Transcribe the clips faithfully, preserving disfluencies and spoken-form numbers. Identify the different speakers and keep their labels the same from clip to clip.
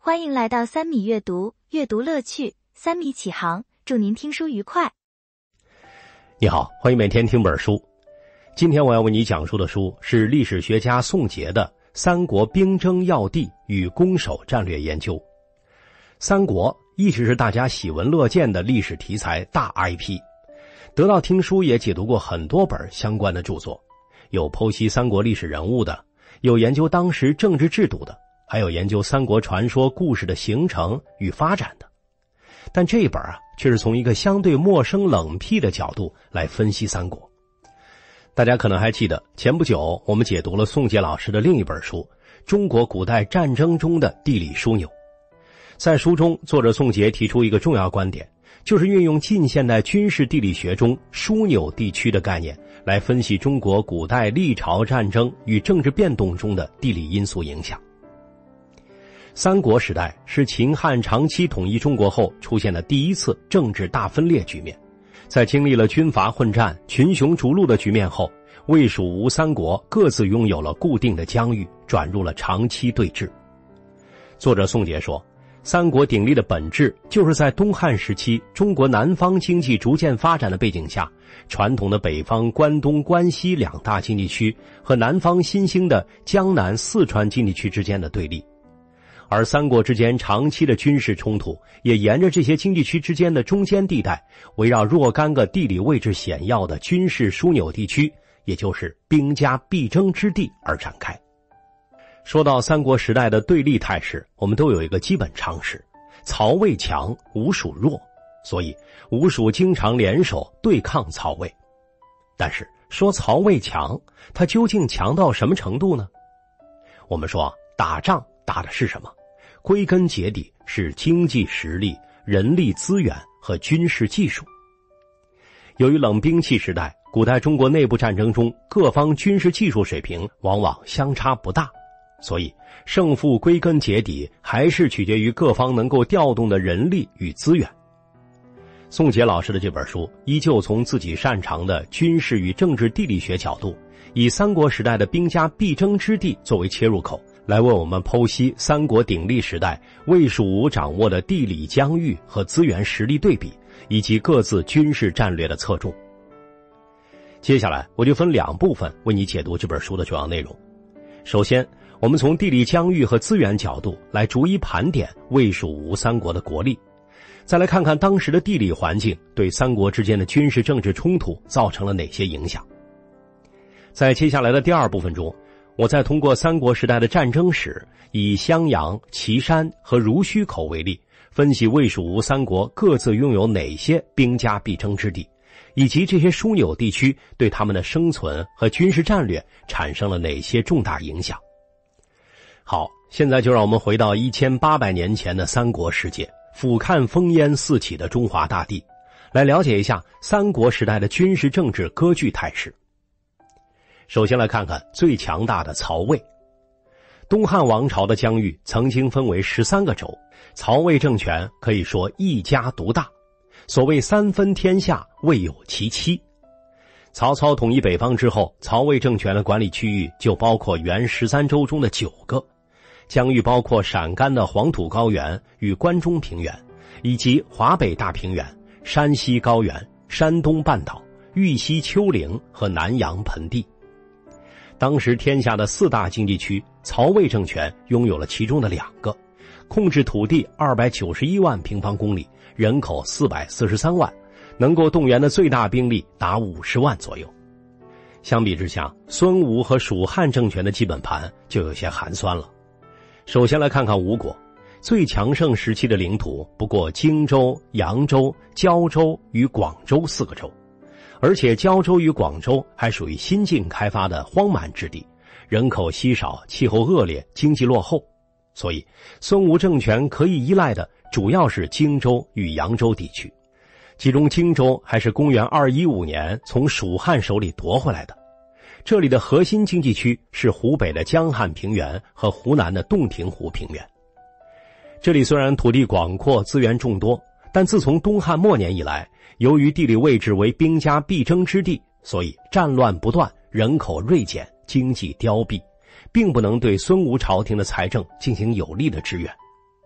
Speaker 1: 欢迎来到三米阅读，阅读乐趣，三米起航，祝您听书愉快。
Speaker 2: 你好，欢迎每天听本书。今天我要为你讲述的书是历史学家宋杰的《三国兵争要地与攻守战略研究》。三国一直是大家喜闻乐见的历史题材大 I P， 得到听书也解读过很多本相关的著作，有剖析三国历史人物的，有研究当时政治制度的，还有研究三国传说故事的形成与发展的。但这一本啊，却是从一个相对陌生冷僻的角度来分析三国。大家可能还记得，前不久我们解读了宋杰老师的另一本书《中国古代战争中的地理枢纽》。在书中，作者宋杰提出一个重要观点，就是运用近现代军事地理学中枢纽地区的概念，来分析中国古代历朝战争与政治变动中的地理因素影响。三国时代是秦汉长期统一中国后出现的第一次政治大分裂局面，在经历了军阀混战、群雄逐鹿的局面后，魏蜀吴三国各自拥有了固定的疆域，转入了长期对峙。作者宋杰说，三国鼎立的本质就是在东汉时期中国南方经济逐渐发展的背景下，传统的北方关东关西两大经济区和南方新兴的江南四川经济区之间的对立。而三国之间长期的军事冲突也沿着这些经济区之间的中间地带，围绕若干个地理位置险要的军事枢纽地区，也就是兵家必争之地而展开。说到三国时代的对立态势，我们都有一个基本常识，曹魏强，吴蜀弱，所以吴蜀经常联手对抗曹魏。但是说曹魏强，他究竟强到什么程度呢？我们说打仗打的是什么？归根结底是经济实力、人力资源和军事技术。由于冷兵器时代，古代中国内部战争中各方军事技术水平往往相差不大，所以胜负归根结底还是取决于各方能够调动的人力与资源。宋杰老师的这本书依旧从自己擅长的军事与政治地理学角度，以三国时代的兵家必争之地作为切入口，来为我们剖析三国鼎立时代魏蜀吴掌握的地理疆域和资源实力对比，以及各自军事战略的侧重。接下来我就分两部分为你解读这本书的主要内容。首先，我们从地理疆域和资源角度来逐一盘点魏蜀吴三国的国力，再来看看当时的地理环境对三国之间的军事政治冲突造成了哪些影响。在接下来的第二部分中，我再通过三国时代的战争史，以襄阳、岐山和濡须口为例，分析魏蜀吴三国各自拥有哪些兵家必争之地，以及这些枢纽地区对他们的生存和军事战略产生了哪些重大影响。好，现在就让我们回到一千八百年前的三国世界，俯瞰烽烟四起的中华大地，来了解一下三国时代的军事政治割据态势。首先来看看最强大的曹魏。东汉王朝的疆域曾经分为十三个州，曹魏政权可以说一家独大，所谓三分天下，未有其七。曹操统一北方之后，曹魏政权的管理区域就包括原十三州中的九个，疆域包括陕甘的黄土高原与关中平原，以及华北大平原、山西高原、山东半岛、豫西丘陵和南阳盆地。当时天下的四大经济区，曹魏政权拥有了其中的两个，控制土地二百九十一万平方公里，人口四百四十三万，能够动员的最大兵力达五十万左右。相比之下，孙吴和蜀汉政权的基本盘就有些寒酸了。首先来看看吴国，最强盛时期的领土不过荆州、扬州、胶州与广州四个州，而且胶州与广州还属于新近开发的荒蛮之地，人口稀少，气候恶劣，经济落后，所以孙吴政权可以依赖的主要是荆州与扬州地区，其中荆州还是公元二一五年从蜀汉手里夺回来的。这里的核心经济区是湖北的江汉平原和湖南的洞庭湖平原。这里虽然土地广阔，资源众多，但自从东汉末年以来，由于地理位置为兵家必争之地，所以战乱不断，人口锐减，经济凋敝，并不能对孙吴朝廷的财政进行有力的支援。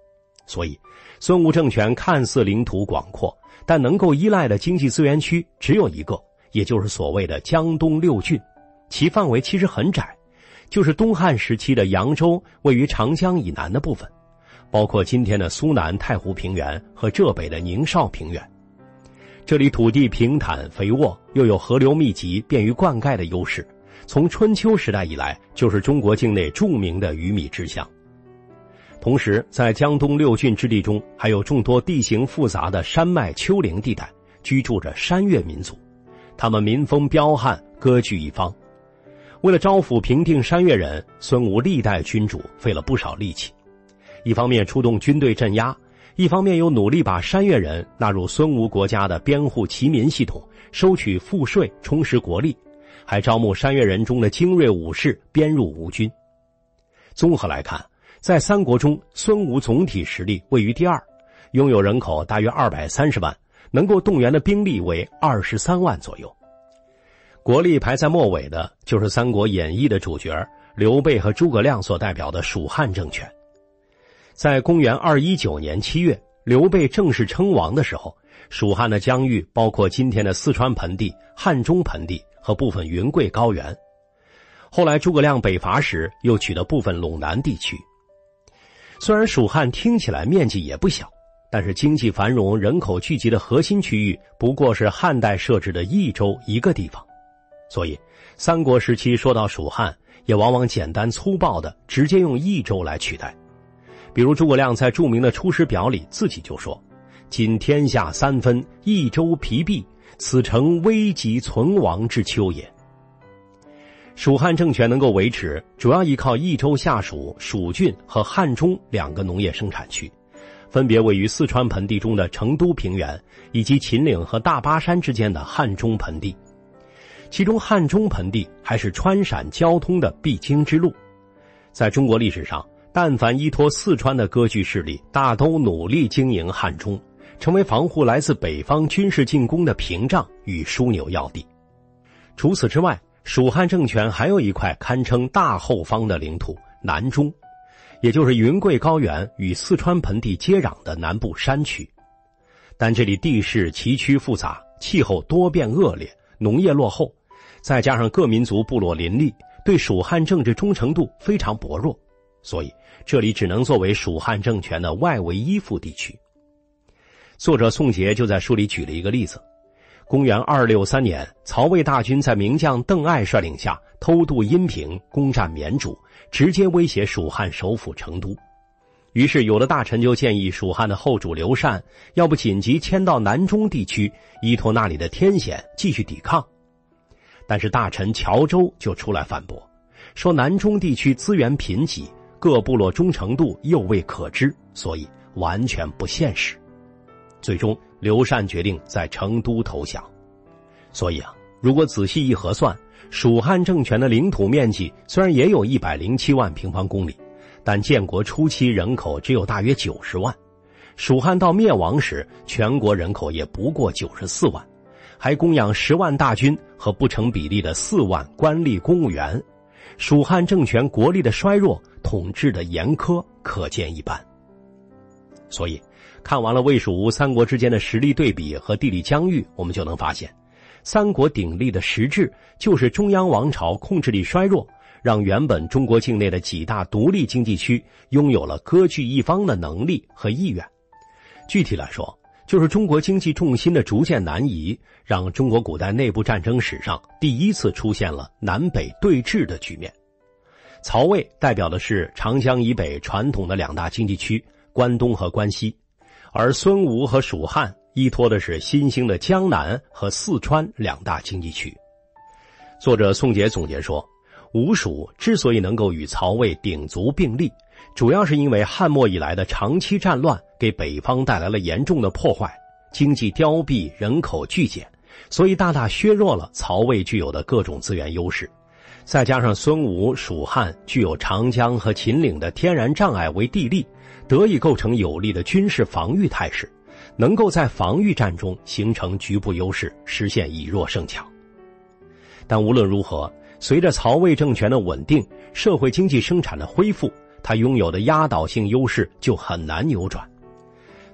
Speaker 2: 所以孙吴政权看似领土广阔，但能够依赖的经济资源区只有一个，也就是所谓的江东六郡，其范围其实很窄，就是东汉时期的扬州位于长江以南的部分，包括今天的苏南太湖平原和浙北的宁绍平原。这里土地平坦肥沃，又有河流密集便于灌溉的优势，从春秋时代以来就是中国境内著名的鱼米之乡。同时在江东六郡之地中，还有众多地形复杂的山脉丘陵地带，居住着山越民族，他们民风彪悍，割据一方。为了招抚平定山越人，孙吴历代君主费了不少力气，一方面出动军队镇压，一方面又努力把山越人纳入孙吴国家的编户齐民系统，收取赋税，充实国力，还招募山越人中的精锐武士编入吴军。综合来看，在三国中，孙吴总体实力位于第二，拥有人口大约二百三十万，能够动员的兵力为二十三万左右。国力排在末尾的就是《三国演义》的主角刘备和诸葛亮所代表的蜀汉政权。在公元二一九年七月，刘备正式称王的时候，蜀汉的疆域包括今天的四川盆地、汉中盆地和部分云贵高原。后来诸葛亮北伐时，又取得部分陇南地区。虽然蜀汉听起来面积也不小，但是经济繁荣、人口聚集的核心区域不过是汉代设置的益州一个地方。所以三国时期说到蜀汉，也往往简单粗暴地直接用益州来取代。比如诸葛亮在著名的《出师表》里自己就说：今天下三分，益州疲弊，此诚危急存亡之秋也。蜀汉政权能够维持，主要依靠益州下属蜀郡和汉中两个农业生产区，分别位于四川盆地中的成都平原，以及秦岭和大巴山之间的汉中盆地。其中汉中盆地还是川陕交通的必经之路。在中国历史上，但凡依托四川的割据势力，大都努力经营汉中，成为防护来自北方军事进攻的屏障与枢纽要地。除此之外，蜀汉政权还有一块堪称大后方的领土南中，也就是云贵高原与四川盆地接壤的南部山区。但这里地势崎岖复杂，气候多变恶劣，农业落后，再加上各民族部落林立，对蜀汉政治忠诚度非常薄弱，所以这里只能作为蜀汉政权的外围依附地区。作者宋杰就在书里举了一个例子。公元二六三年，曹魏大军在名将邓艾率领下偷渡阴平，攻占绵竹，直接威胁蜀汉首府成都。于是有的大臣就建议蜀汉的后主刘禅，要不紧急迁到南中地区，依托那里的天险继续抵抗。但是大臣乔州就出来反驳，说南中地区资源贫瘠，各部落忠诚度又未可知，所以完全不现实。最终刘禅决定在成都投降。所以啊，如果仔细一核算，蜀汉政权的领土面积虽然也有一百零七万平方公里，但建国初期人口只有大约九十万。蜀汉到灭亡时，全国人口也不过九十四万，还供养十万大军和不成比例的四万官吏公务员。蜀汉政权国力的衰弱，统治的严苛，可见一斑。所以看完了魏蜀吴三国之间的实力对比和地理疆域，我们就能发现，三国鼎立的实质就是中央王朝控制力衰弱，让原本中国境内的几大独立经济区拥有了割据一方的能力和意愿。具体来说，就是中国经济重心的逐渐南移，让中国古代内部战争史上第一次出现了南北对峙的局面。曹魏代表的是长江以北传统的两大经济区，关东和关西，而孙吴和蜀汉依托的是新兴的江南和四川两大经济区。作者宋杰总结说，吴蜀之所以能够与曹魏鼎足并立，主要是因为汉末以来的长期战乱给北方带来了严重的破坏，经济凋敝，人口剧减，所以大大削弱了曹魏具有的各种资源优势。再加上孙吴、蜀汉具有长江和秦岭的天然障碍为地利，得以构成有力的军事防御态势，能够在防御战中形成局部优势，实现以弱胜强。但无论如何，随着曹魏政权的稳定，社会经济生产的恢复，它拥有的压倒性优势就很难扭转。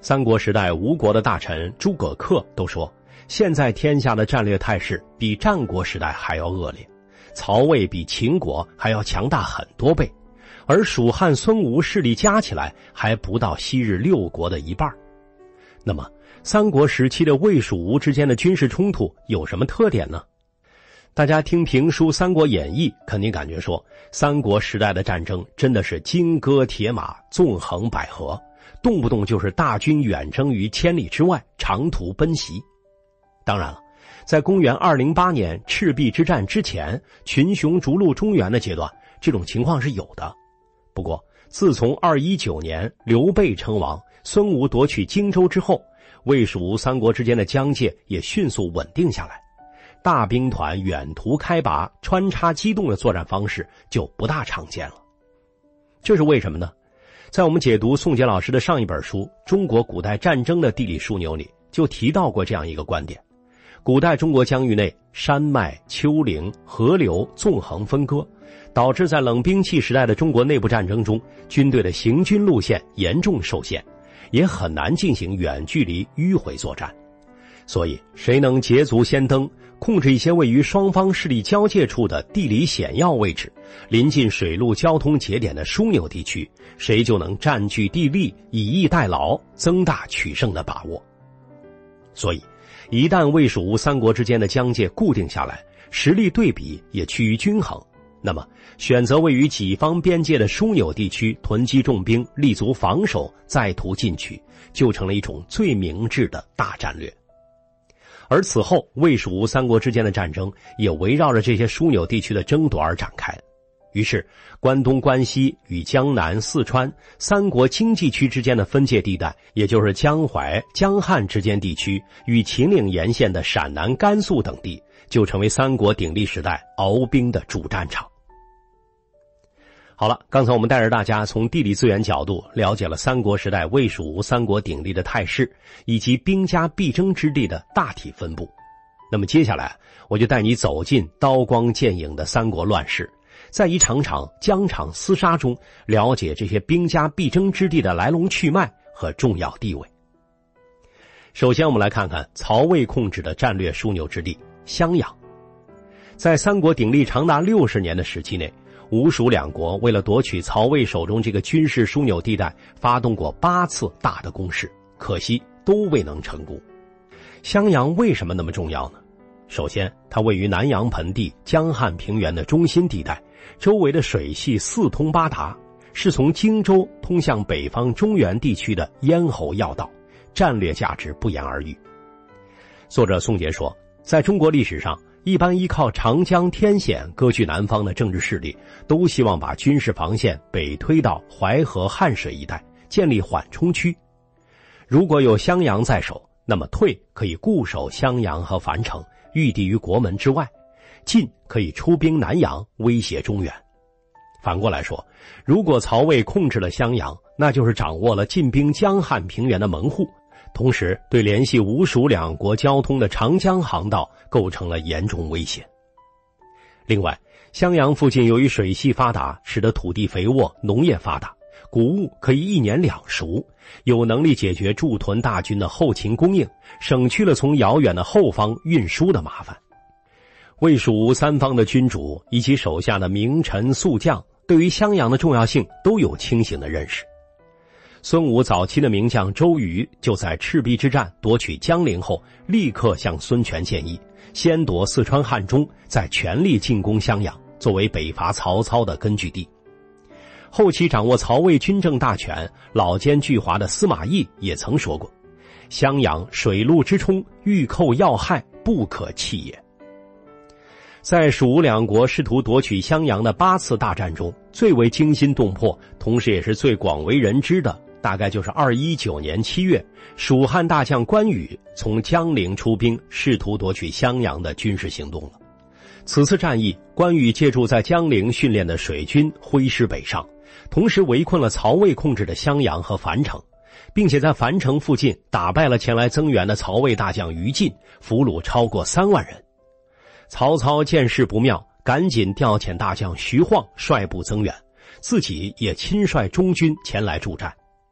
Speaker 2: 三国时代吴国的大臣诸葛恪都说，现在天下的战略态势比战国时代还要恶劣，曹魏比秦国还要强大很多倍，而蜀汉孙吴势力加起来还不到昔日六国的一半。那么三国时期的魏蜀吴之间的军事冲突有什么特点呢？大家听评书《三国演义》肯定感觉说，三国时代的战争真的是金戈铁马，纵横捭阖，动不动就是大军远征于千里之外，长途奔袭。当然了，在公元二零八年赤壁之战之前，群雄逐鹿中原的阶段，这种情况是有的。不过自从二一九年刘备称王，孙吴夺取荆州之后，魏蜀吴三国之间的疆界也迅速稳定下来，大兵团远途开拔、穿插机动的作战方式就不大常见了。这是为什么呢？在我们解读宋杰老师的上一本书《中国古代战争的地理枢纽》里，就提到过这样一个观点：古代中国疆域内山脉、丘陵、河流纵横分割，导致在冷兵器时代的中国内部战争中，军队的行军路线严重受限，也很难进行远距离迂回作战。所以谁能捷足先登，控制一些位于双方势力交界处的地理险要位置，临近水陆交通节点的枢纽地区，谁就能占据地利，以逸待劳，增大取胜的把握。所以一旦魏蜀吴三国之间的疆界固定下来，实力对比也趋于均衡，那么选择位于己方边界的枢纽地区囤积重兵，立足防守，再图进取，就成了一种最明智的大战略。而此后魏蜀吴三国之间的战争也围绕着这些枢纽地区的争夺而展开。于是关东关西与江南四川三国经济区之间的分界地带，也就是江淮江汉之间地区与秦岭沿线的陕南甘肃等地，就成为三国鼎立时代鏖兵的主战场。好了，刚才我们带着大家从地理资源角度了解了三国时代魏蜀吴三国鼎立的态势，以及兵家必争之地的大体分布。那么接下来我就带你走进刀光剑影的三国乱世，在一场场疆场厮杀中了解这些兵家必争之地的来龙去脉和重要地位。首先我们来看看曹魏控制的战略枢纽之地襄阳。在三国鼎立长达六十年的时期内，吴蜀两国为了夺取曹魏手中这个军事枢纽地带，发动过八次大的攻势，可惜都未能成功。襄阳为什么那么重要呢？首先，它位于南阳盆地江汉平原的中心地带，周围的水系四通八达，是从荆州通向北方中原地区的咽喉要道，战略价值不言而喻。作者宋杰说，在中国历史上，一般依靠长江天险割据南方的政治势力，都希望把军事防线北推到淮河汉水一带，建立缓冲区。如果有襄阳在手，那么退可以固守襄阳和樊城，御敌于国门之外；进可以出兵南阳，威胁中原。反过来说，如果曹魏控制了襄阳，那就是掌握了进兵江汉平原的门户，同时对联系吴蜀两国交通的长江航道构成了严重威胁。另外，襄阳附近由于水系发达，使得土地肥沃，农业发达，谷物可以一年两熟，有能力解决驻屯大军的后勤供应，省去了从遥远的后方运输的麻烦。魏蜀吴三方的君主以及手下的名臣宿将，对于襄阳的重要性都有清醒的认识。孙武早期的名将周瑜就在赤壁之战夺取江陵后，立刻向孙权建议，先夺四川汉中，再全力进攻襄阳，作为北伐曹操的根据地。后期掌握曹魏军政大权、老奸巨猾的司马懿也曾说过，襄阳水陆之冲，欲寇要害，不可弃也。在蜀吴两国试图夺取襄阳的八次大战中，最为惊心动魄，同时也是最广为人知的，大概就是二一九年七月，蜀汉大将关羽从江陵出兵，试图夺取襄阳的军事行动了。此次战役，关羽借助在江陵训练的水军挥师北上，同时围困了曹魏控制的襄阳和樊城，并且在樊城附近打败了前来增援的曹魏大将于禁，俘虏超过三万人。曹操见势不妙，赶紧调遣大将徐晃率部增援，自己也亲率中军前来助战。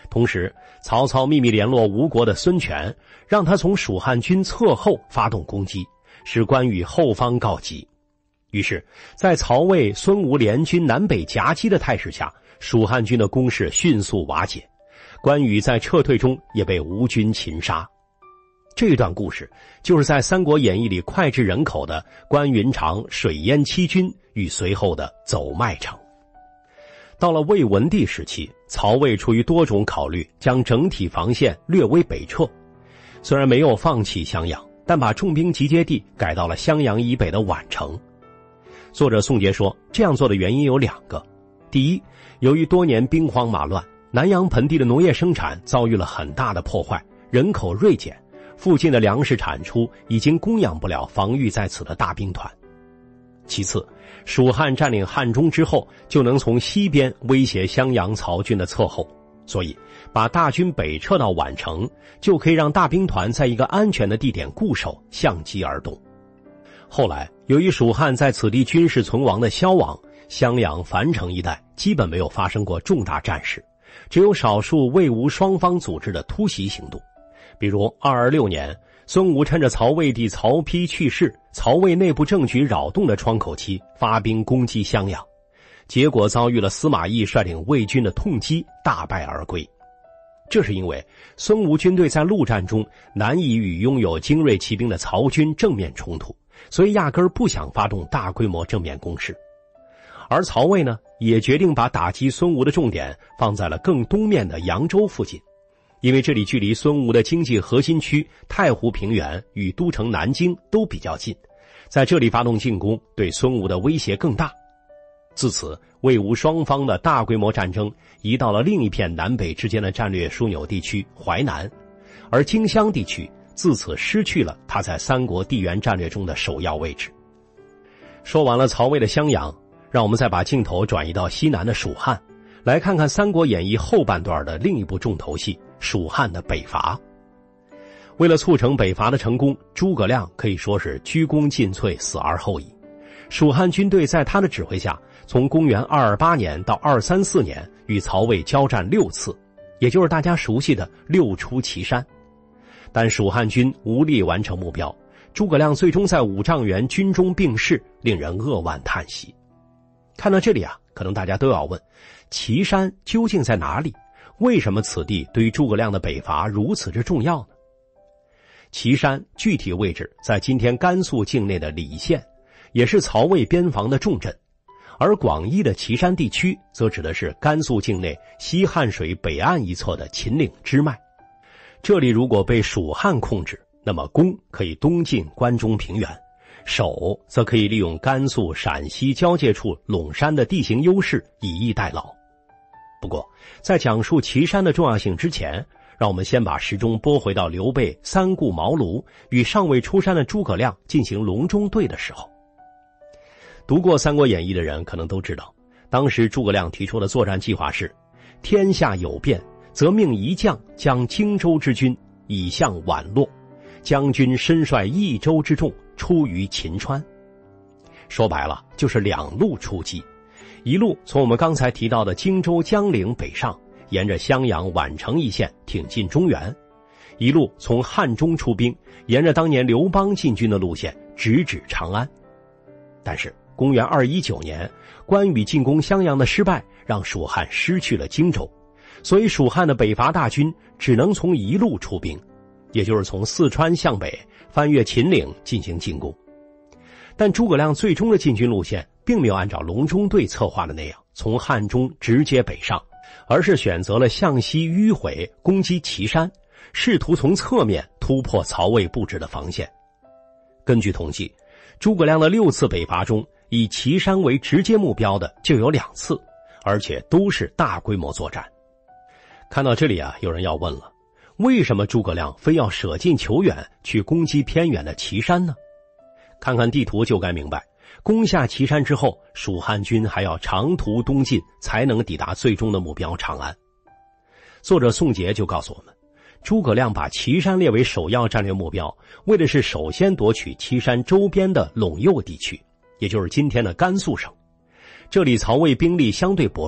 Speaker 2: 同时，曹操秘密联络吴国的孙权，让他从蜀汉军侧后发动攻击，使关羽后方告急。于是，在曹魏、孙吴联军南北夹击的态势下，蜀汉军的攻势迅速瓦解，关羽在撤退中也被吴军擒杀。这段故事就是在《三国演义》里脍炙人口的关云长水淹七军与随后的走麦城。到了魏文帝时期，曹魏出于多种考虑，将整体防线略微北撤，虽然没有放弃襄阳，但把重兵集结地改到了襄阳以北的宛城。作者宋杰说，这样做的原因有两个。第一，由于多年兵荒马乱，南阳盆地的农业生产遭遇了很大的破坏，人口锐减，附近的粮食产出已经供养不了防御在此的大兵团。其次，蜀汉占领汉中之后，就能从西边威胁襄阳曹军的侧后，所以把大军北撤到宛城，就可以让大兵团在一个安全的地点固守，相机而动。后来，由于蜀汉在此地军事存亡的消亡，襄阳、樊城一带基本没有发生过重大战事，只有少数魏吴双方组织的突袭行动。比如二二六年，孙吴趁着曹魏帝曹丕去世，曹魏内部政局扰动的窗口期，发兵攻击襄阳，结果遭遇了司马懿率领魏军的痛击，大败而归。这是因为孙吴军队在陆战中难以与拥有精锐骑兵的曹军正面冲突，所以压根儿不想发动大规模正面攻势。而曹魏呢，也决定把打击孙吴的重点放在了更东面的扬州附近，因为这里距离孙吴的经济核心区太湖平原与都城南京都比较近，在这里发动进攻对孙吴的威胁更大。自此，魏吴双方的大规模战争移到了另一片南北之间的战略枢纽地区淮南，而荆襄地区自此失去了它在三国地缘战略中的首要位置。说完了曹魏的襄阳，让我们再把镜头转移到西南的蜀汉，来看看《三国演义》后半段的另一部重头戏——蜀汉的北伐。为了促成北伐的成功，诸葛亮可以说是鞠躬尽瘁，死而后已。蜀汉军队在他的指挥下，从公元二二八年到二三四年与曹魏交战六次，也就是大家熟悉的六出祁山。但蜀汉军无力完成目标，诸葛亮最终在五丈原军中病逝，令人扼腕叹息。看到这里啊，可能大家都要问，祁山究竟在哪里？为什么此地对于诸葛亮的北伐如此之重要呢？祁山具体位置在今天甘肃境内的礼县，也是曹魏边防的重镇，而广义的祁山地区则指的是甘肃境内西汉水北岸一侧的秦岭支脉。这里如果被蜀汉控制，那么攻可以东进关中平原，守则可以利用甘肃、陕西交界处陇山的地形优势，以逸待劳。不过，在讲述祁山的重要性之前，让我们先把时钟拨回到刘备三顾茅庐与尚未出山的诸葛亮进行隆中对的时候。读过《三国演义》的人可能都知道，当时诸葛亮提出的作战计划是：天下有变，则命一将将荆州之军以向宛洛，将军身率益州之众出于秦川。说白了，就是两路出击，一路从我们刚才提到的荆州江陵北上，沿着襄阳、宛城一线挺进中原；一路从汉中出兵，沿着当年刘邦进军的路线直指长安。但是公元二一九年，关羽进攻襄阳的失败，让蜀汉失去了荆州，所以蜀汉的北伐大军只能从一路出兵，也就是从四川向北翻越秦岭进行进攻。但诸葛亮最终的进军路线并没有按照隆中对策划的那样从汉中直接北上，而是选择了向西迂回攻击祁山，试图从侧面突破曹魏布置的防线。根据统计，诸葛亮的六次北伐中，以祁山为直接目标的就有两次，而且都是大规模作战。看到这里啊，有人要问了，为什么诸葛亮非要舍近求远去攻击偏远的祁山呢？看看地图就该明白，攻下祁山之后，蜀汉军还要长途东进，才能抵达最终的目标长安。作者宋杰就告诉我们，诸葛亮把祁山列为首要战略目标，为的是首先夺取祁山周边的陇右地区，也就是今天的甘肃省。这里曹魏兵力相对薄弱，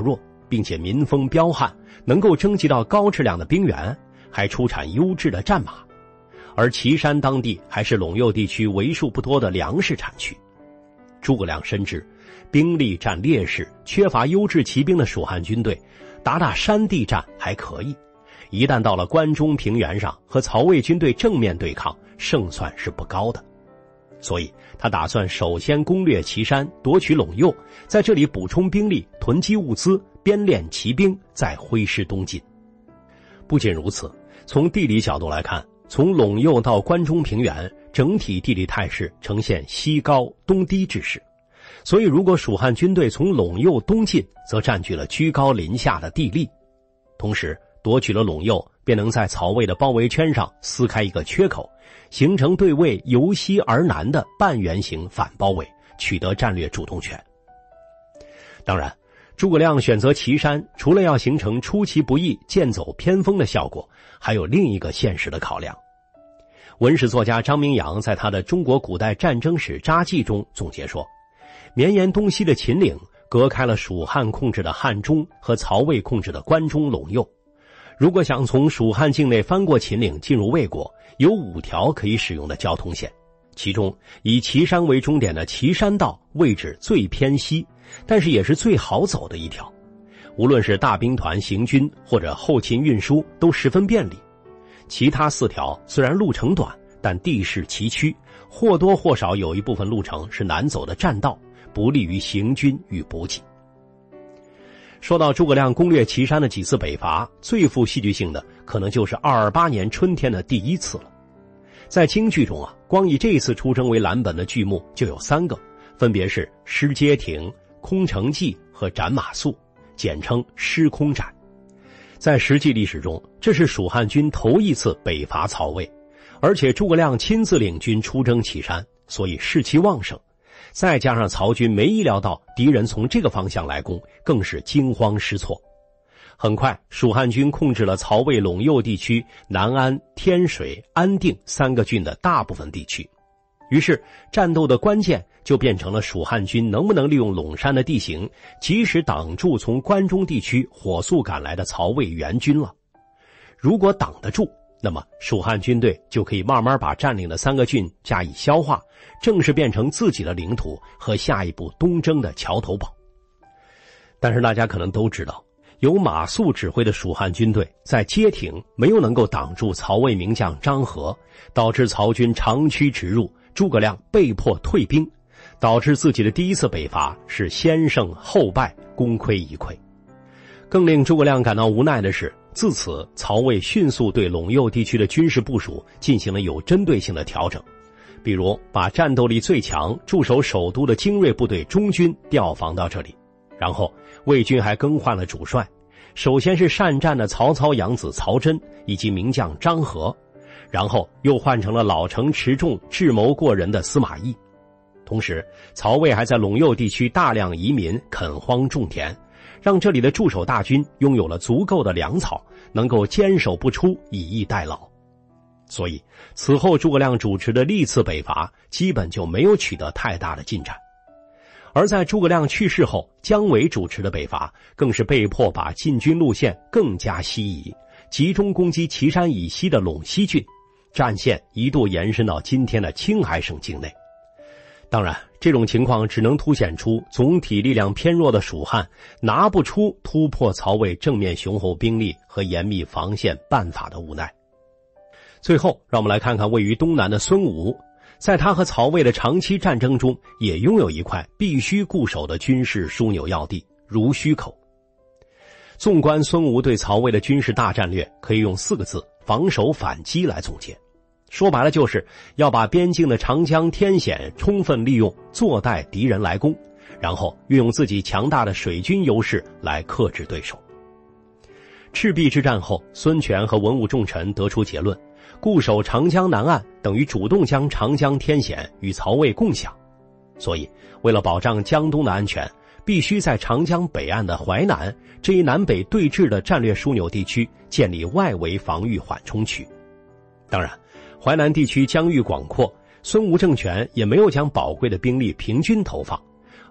Speaker 2: 并且民风彪悍，能够征集到高质量的兵源，还出产优质的战马。而岐山当地还是陇右地区为数不多的粮食产区。诸葛亮深知兵力占劣势，缺乏优质骑兵的蜀汉军队打打山地战还可以，一旦到了关中平原上和曹魏军队正面对抗，胜算是不高的。所以他打算首先攻略岐山，夺取陇右，在这里补充兵力，囤积物资，编练骑兵，再挥师东进。不仅如此，从地理角度来看，从陇右到关中平原，整体地理态势呈现西高东低之势。所以如果蜀汉军队从陇右东进，则占据了居高临下的地利，同时夺取了陇右，便能在曹魏的包围圈上撕开一个缺口，形成对魏由西而南的半圆形反包围，取得战略主动权。当然，诸葛亮选择岐山，除了要形成出其不意、剑走偏锋的效果，还有另一个现实的考量。文史作家张明阳在他的《中国古代战争史札记》中总结说，绵延东西的秦岭隔开了蜀汉控制的汉中和曹魏控制的关中陇右。如果想从蜀汉境内翻过秦岭进入魏国，有五条可以使用的交通线，其中以岐山为终点的岐山道位置最偏西，但是也是最好走的一条。无论是大兵团行军或者后勤运输都十分便利。其他四条虽然路程短，但地势崎岖，或多或少有一部分路程是难走的栈道，不利于行军与补给。说到诸葛亮攻略岐山的几次北伐，最富戏剧性的可能就是二二八年春天的第一次了。在京剧中啊，光以这一次出征为蓝本的剧目就有三个，分别是失街亭、空城计和斩马谡，简称失空斩。在实际历史中，这是蜀汉军头一次北伐曹魏，而且诸葛亮亲自领军出征岐山，所以士气旺盛。再加上曹军没意料到敌人从这个方向来攻，更是惊慌失措。很快，蜀汉军控制了曹魏陇右地区南安、天水、安定三个郡的大部分地区。于是战斗的关键就变成了蜀汉军能不能利用陇山的地形，及时挡住从关中地区火速赶来的曹魏援军了。如果挡得住，那么蜀汉军队就可以慢慢把占领的三个郡加以消化，正式变成自己的领土和下一步东征的桥头堡。但是大家可能都知道，由马谡指挥的蜀汉军队在街亭没有能够挡住曹魏名将张合，导致曹军长驱直入，诸葛亮被迫退兵，导致自己的第一次北伐是先胜后败，功亏一篑。更令诸葛亮感到无奈的是，自此曹魏迅速对陇右地区的军事部署进行了有针对性的调整，比如把战斗力最强、驻守首都的精锐部队中军调防到这里，然后魏军还更换了主帅，首先是善战的曹操养子曹真以及名将张合，然后又换成了老成持重、智谋过人的司马懿。同时，曹魏还在陇右地区大量移民，垦荒种田，让这里的驻守大军拥有了足够的粮草，能够坚守不出，以逸待劳。所以此后诸葛亮主持的历次北伐基本就没有取得太大的进展。而在诸葛亮去世后，姜维主持的北伐更是被迫把进军路线更加西移，集中攻击岐山以西的陇西郡，战线一度延伸到今天的青海省境内。当然，这种情况只能凸显出总体力量偏弱的蜀汉拿不出突破曹魏正面雄厚兵力和严密防线办法的无奈。最后，让我们来看看位于东南的孙吴，在他和曹魏的长期战争中，也拥有一块必须固守的军事枢纽要地——濡须口。纵观孙吴对曹魏的军事大战略，可以用四个字“防守反击”来总结。说白了，就是要把边境的长江天险充分利用，坐待敌人来攻，然后运用自己强大的水军优势来克制对手。赤壁之战后，孙权和文武重臣得出结论，固守长江南岸等于主动将长江天险与曹魏共享。所以，为了保障江东的安全，必须在长江北岸的淮南这一南北对峙的战略枢纽地区建立外围防御缓冲区。当然，淮南地区疆域广阔，孙吴政权也没有将宝贵的兵力平均投放，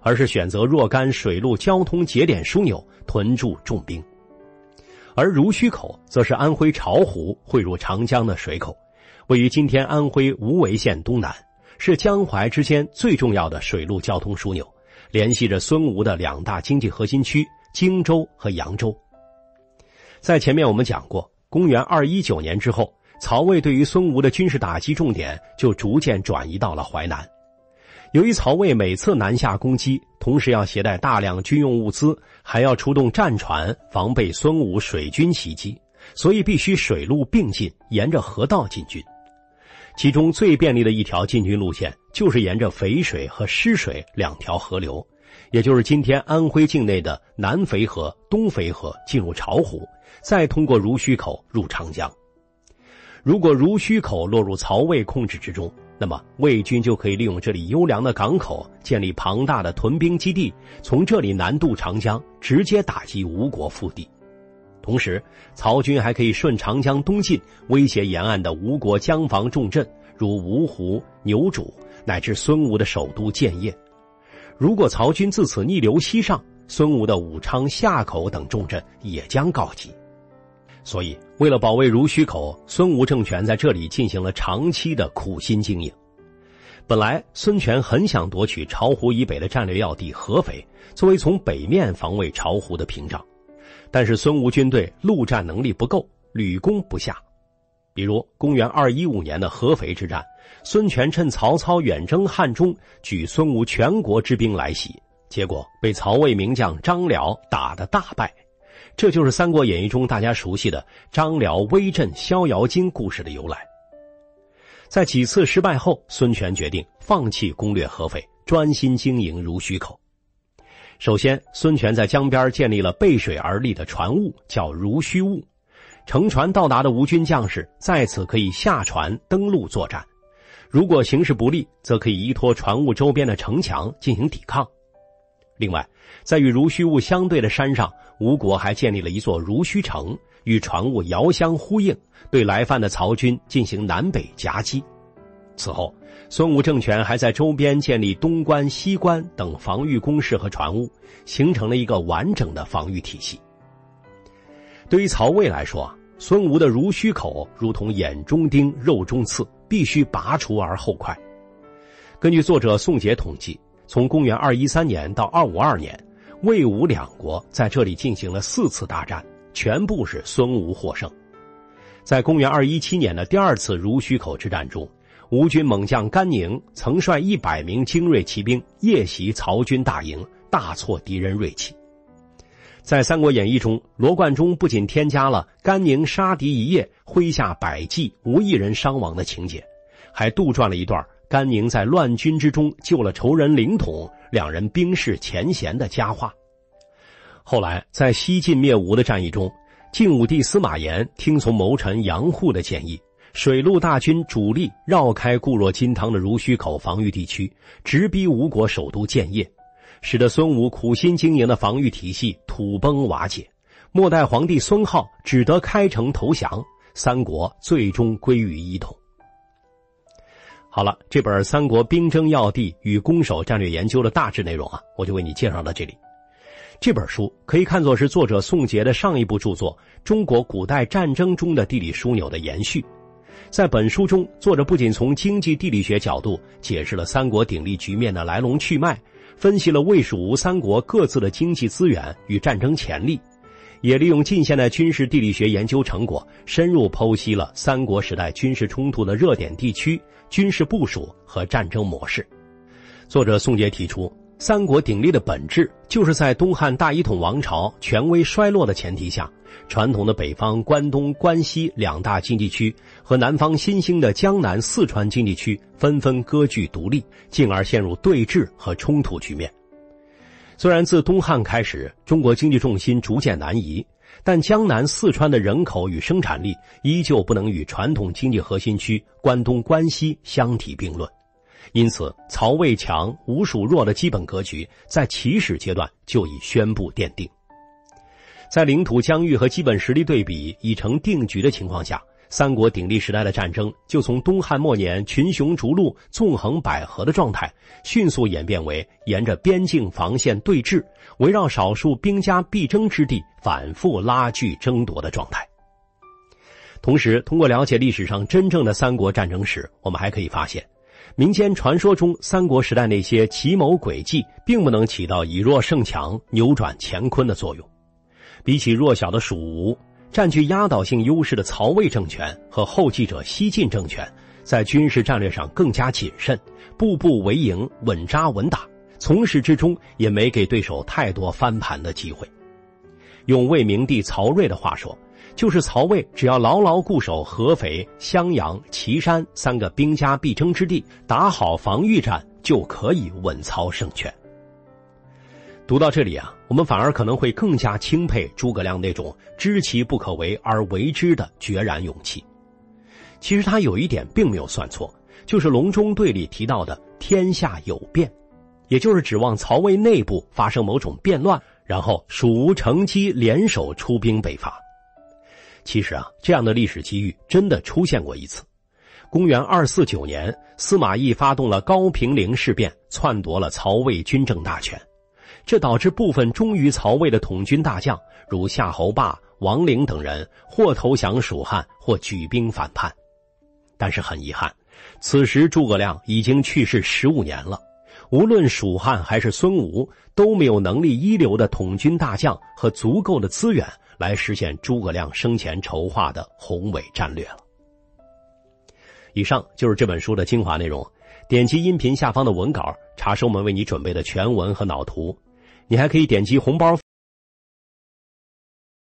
Speaker 2: 而是选择若干水陆交通节点枢纽屯驻重兵。而濡须口则是安徽巢湖汇入长江的水口，位于今天安徽无为县东南，是江淮之间最重要的水陆交通枢纽，联系着孙吴的两大经济核心区荆州和扬州。在前面我们讲过，公元二一九年之后，曹魏对于孙吴的军事打击重点就逐渐转移到了淮南。由于曹魏每次南下攻击，同时要携带大量军用物资，还要出动战船防备孙吴水军袭击，所以必须水陆并进，沿着河道进军。其中最便利的一条进军路线就是沿着淝水和湿水两条河流，也就是今天安徽境内的南淝河、东淝河进入巢湖，再通过濡须口入长江。如果濡须口落入曹魏控制之中，那么魏军就可以利用这里优良的港口，建立庞大的屯兵基地，从这里南渡长江，直接打击吴国腹地。同时，曹军还可以顺长江东进，威胁沿岸的吴国江防重镇，如芜湖、牛渚，乃至孙吴的首都建业。如果曹军自此逆流西上，孙吴的武昌、夏口等重镇也将告急。所以，为了保卫濡须口，孙吴政权在这里进行了长期的苦心经营。本来，孙权很想夺取巢湖以北的战略要地合肥，作为从北面防卫巢湖的屏障。但是孙吴军队陆战能力不够，屡攻不下。比如公元二一五年的合肥之战，孙权趁曹操远征汉中，举孙吴全国之兵来袭，结果被曹魏名将张辽打得大败。这就是《三国演义》中大家熟悉的张辽威震逍遥津故事的由来。在几次失败后，孙权决定放弃攻略合肥，专心经营濡须口。首先，孙权在江边建立了背水而立的船坞，叫濡须坞。乘船到达的吴军将士在此可以下船登陆作战，如果形势不利，则可以依托船坞周边的城墙进行抵抗。另外，在与濡须坞相对的山上，吴国还建立了一座濡须城，与船坞遥相呼应，对来犯的曹军进行南北夹击。此后，孙吴政权还在周边建立东关、西关等防御工事和船坞，形成了一个完整的防御体系。对于曹魏来说啊，孙吴的濡须口如同眼中钉、肉中刺，必须拔除而后快。根据作者宋杰统计，从公元二一三年到二五二年，魏吴两国在这里进行了四次大战，全部是孙吴获胜。在公元二一七年的第二次濡须口之战中，吴军猛将甘宁曾率一百名精锐骑兵夜袭曹军大营，大挫敌人锐气。在《三国演义》中，罗贯中不仅添加了甘宁杀敌一夜，麾下百骑无一人伤亡的情节，还杜撰了一段甘宁在乱军之中救了仇人凌统，两人冰释前嫌的佳话。后来在西晋灭吴的战役中，晋武帝司马炎听从谋臣杨户的建议，水陆大军主力绕开固若金汤的濡须口防御地区，直逼吴国首都建业，使得孙吴苦心经营的防御体系土崩瓦解。末代皇帝孙皓只得开城投降，三国最终归于一统。好了，这本《三国兵争要地与攻守战略研究》的大致内容啊，我就为你介绍到这里。这本书可以看作是作者宋杰的上一部著作《中国古代战争中的地理枢纽》的延续。在本书中，作者不仅从经济地理学角度解释了三国鼎立局面的来龙去脉，分析了魏蜀吴三国各自的经济资源与战争潜力，也利用近现代军事地理学研究成果，深入剖析了三国时代军事冲突的热点地区、军事部署和战争模式。作者宋杰提出，三国鼎立的本质就是在东汉大一统王朝权威衰落的前提下，传统的北方关东、关西两大经济区和南方新兴的江南、四川经济区纷纷割据独立，进而陷入对峙和冲突局面。虽然自东汉开始，中国经济重心逐渐南移，但江南、四川的人口与生产力依旧不能与传统经济核心区关东、关西相提并论。因此，曹魏强、吴蜀弱的基本格局在起始阶段就已宣布奠定。在领土疆域和基本实力对比已成定局的情况下， 三国鼎立时代的战争就从东汉末年群雄逐鹿、纵横捭阖的状态，迅速演变为沿着边境防线对峙，围绕少数兵家必争之地反复拉锯争夺的状态。同时，通过了解历史上真正的三国战争史，我们还可以发现，民间传说中三国时代那些奇谋诡计并不能起到以弱胜强、扭转乾坤的作用。比起弱小的蜀吴，占据压倒性优势的曹魏政权和后继者西晋政权，在军事战略上更加谨慎，步步为营，稳扎稳打，从始至终也没给对手太多翻盘的机会。用魏明帝曹睿的话说，就是曹魏只要牢牢固守合肥、襄阳、岐山三个兵家必争之地，打好防御战，就可以稳操胜券。读到这里啊，我们反而可能会更加钦佩诸葛亮那种知其不可为而为之的决然勇气。其实他有一点并没有算错，就是隆中对里提到的天下有变，也就是指望曹魏内部发生某种变乱，然后蜀吴乘机联手出兵北伐。其实啊，这样的历史机遇真的出现过一次。公元二四九年，司马懿发动了高平陵事变，篡夺了曹魏军政大权。这导致部分忠于曹魏的统军大将，如夏侯霸、王陵等人，或投降蜀汉，或举兵反叛。但是很遗憾，此时诸葛亮已经去世十五年了，无论蜀汉还是孙吴，都没有能力一流的统军大将和足够的资源来实现诸葛亮生前筹划的宏伟战略了。以上就是这本书的精华内容，点击音频下方的文稿，查收我们为你准备的全文和脑图。你还可以点击红包